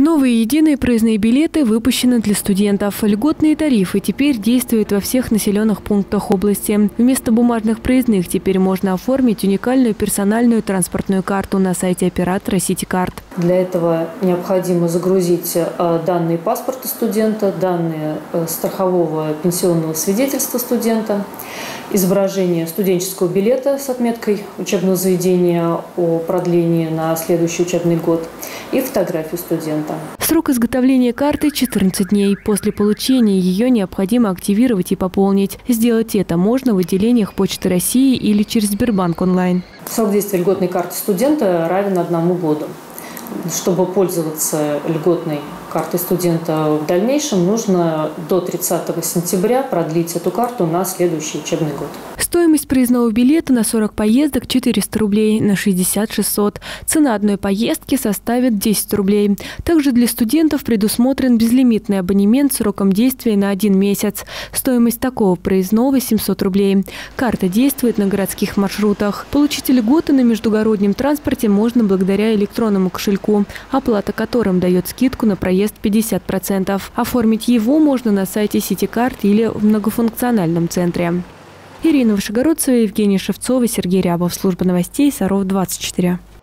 Новые единые проездные билеты выпущены для студентов. Льготные тарифы теперь действуют во всех населенных пунктах области. Вместо бумажных проездных теперь можно оформить уникальную персональную транспортную карту на сайте оператора Ситикарт. Для этого необходимо загрузить данные паспорта студента, данные страхового пенсионного свидетельства студента, изображение студенческого билета с отметкой учебного заведения о продлении на следующий учебный год и фотографию студента. Срок изготовления карты – 14 дней. После получения ее необходимо активировать и пополнить. Сделать это можно в отделениях Почты России или через Сбербанк онлайн. Срок действия льготной карты студента равен 1 году. Чтобы пользоваться льготной картой студента в дальнейшем, нужно до 30 сентября продлить эту карту на следующий учебный год. Стоимость проездного билета на 40 поездок – 400 рублей, на 60 – 600. Цена одной поездки составит 10 рублей. Также для студентов предусмотрен безлимитный абонемент сроком действия на 1 месяц. Стоимость такого проездного – 700 рублей. Карта действует на городских маршрутах. Получить льготы на междугороднем транспорте можно благодаря электронному кошельку, оплата которым дает скидку на проезд 50%. Оформить его можно на сайте Ситикарт или в многофункциональном центре. Ирина Вышегородцева, Евгения Шевцова, Сергей Рябов. Служба новостей Саров 24.